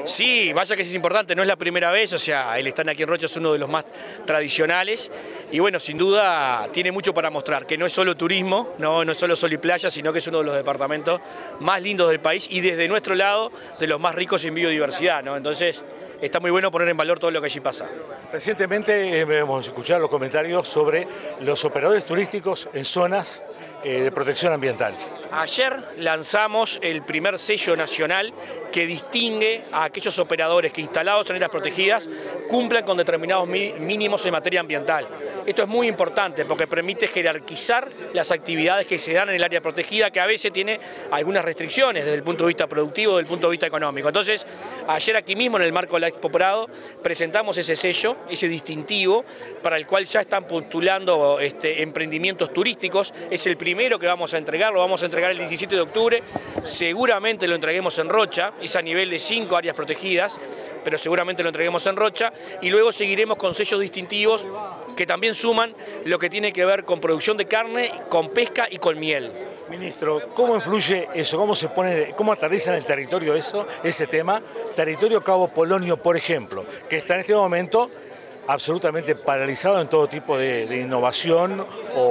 Sí, vaya que sí es importante, no es la primera vez, o sea, el stand aquí en Rocha es uno de los más tradicionales y bueno, sin duda tiene mucho para mostrar, que no es solo turismo, no es solo sol y playa, sino que es uno de los departamentos más lindos del país y desde nuestro lado de los más ricos en biodiversidad, ¿no? Entonces está muy bueno poner en valor todo lo que allí pasa. Recientemente hemos escuchado los comentarios sobre los operadores turísticos en zonas de protección ambiental. Ayer lanzamos el primer sello nacional que distingue a aquellos operadores que instalados en áreas protegidas cumplan con determinados mínimos en materia ambiental. Esto es muy importante porque permite jerarquizar las actividades que se dan en el área protegida, que a veces tiene algunas restricciones desde el punto de vista productivo, desde el punto de vista económico. Entonces, ayer aquí mismo en el marco de la Expo Prado presentamos ese sello, ese distintivo, para el cual ya están postulando emprendimientos turísticos. Es el primero que vamos a entregar, lo vamos a entregar el 17 de octubre, seguramente lo entreguemos en Rocha, es a nivel de 5 áreas protegidas, pero seguramente lo entreguemos en Rocha, y luego seguiremos con sellos distintivos que también suman lo que tiene que ver con producción de carne, con pesca y con miel. Ministro, ¿cómo influye eso? ¿Cómo aterriza en el territorio ese tema? Territorio Cabo Polonio, por ejemplo, que está en este momento absolutamente paralizado en todo tipo de innovación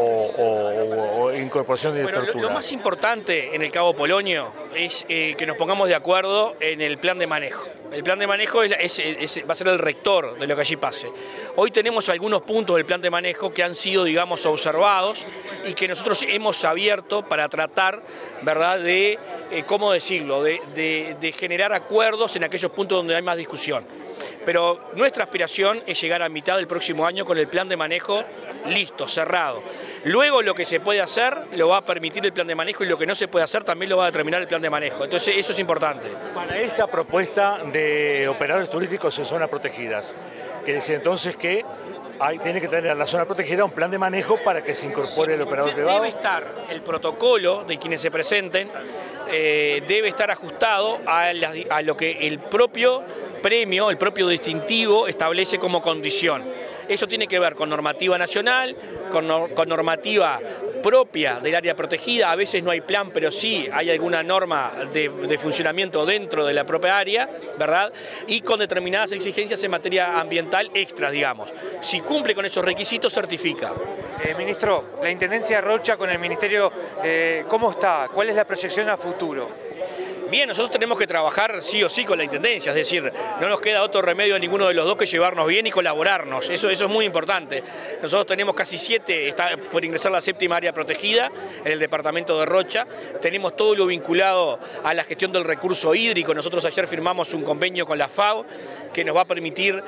o incorporación de infraestructura. Lo más importante en el Cabo Polonio es que nos pongamos de acuerdo en el plan de manejo. El plan de manejo va a ser el rector de lo que allí pase. Hoy tenemos algunos puntos del plan de manejo que han sido, digamos, observados y que nosotros hemos abierto para tratar, ¿verdad?, de, ¿cómo decirlo?, de generar acuerdos en aquellos puntos donde hay más discusión. Pero nuestra aspiración es llegar a mitad del próximo año con el plan de manejo listo, cerrado. Luego lo que se puede hacer lo va a permitir el plan de manejo y lo que no se puede hacer también lo va a determinar el plan de manejo. Entonces eso es importante. Para esta propuesta de operadores turísticos en zonas protegidas, que dice entonces que tiene que tener la zona protegida un plan de manejo para que se incorpore el operador privado. Debe estar el protocolo de quienes se presenten, debe estar ajustado a lo que el propio premio, el propio distintivo establece como condición. Eso tiene que ver con normativa nacional, con normativa propia del área protegida. A veces no hay plan, pero sí hay alguna norma de funcionamiento dentro de la propia área, ¿verdad? Y con determinadas exigencias en materia ambiental extras, digamos. Si cumple con esos requisitos, certifica. Ministro, la Intendencia de Rocha con el Ministerio, ¿cómo está? ¿Cuál es la proyección a futuro? Bien, nosotros tenemos que trabajar sí o sí con la Intendencia, es decir, no nos queda otro remedio a ninguno de los dos que llevarnos bien y colaborarnos, eso es muy importante. Nosotros tenemos casi 7, está por ingresar la 7ª área protegida en el departamento de Rocha, tenemos todo lo vinculado a la gestión del recurso hídrico. Nosotros ayer firmamos un convenio con la FAO que nos va a permitir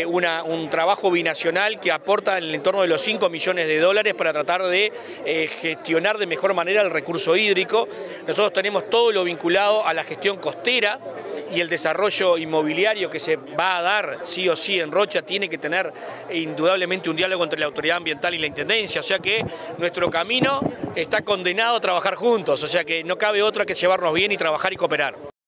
un trabajo binacional que aporta en el entorno de los $5 millones para tratar de gestionar de mejor manera el recurso hídrico. Nosotros tenemos todo lo vinculado a la gestión costera y el desarrollo inmobiliario que se va a dar sí o sí en Rocha tiene que tener indudablemente un diálogo entre la autoridad ambiental y la Intendencia, o sea que nuestro camino está condenado a trabajar juntos, o sea que no cabe otra que llevarnos bien y trabajar y cooperar.